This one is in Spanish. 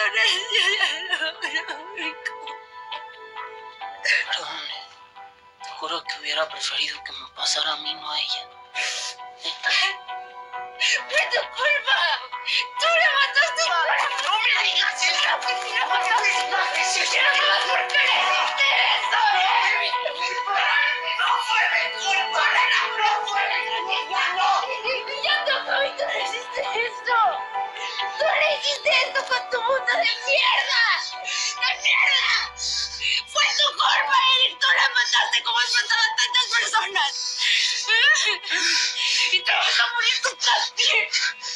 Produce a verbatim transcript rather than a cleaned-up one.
Perdone. Te juro que hubiera preferido que me pasara a mí, no a ella. ¡Fue tu culpa! ¡Tú le mataste! ¡No me digas eso! ¡Tú le mataste! ¿Por qué le hiciste eso? ¡No fue mi culpa! ¡No fue mi culpa! ¡No! ¡Ya tocó y tú le hiciste esto! ¡Tú le hiciste esto con tu mundo de mierda! ¡De mierda! ¡Fue tu culpa, Eric! ¡Tú la mataste como has matado a tantas personas! ¡Y te vas a morir tú también!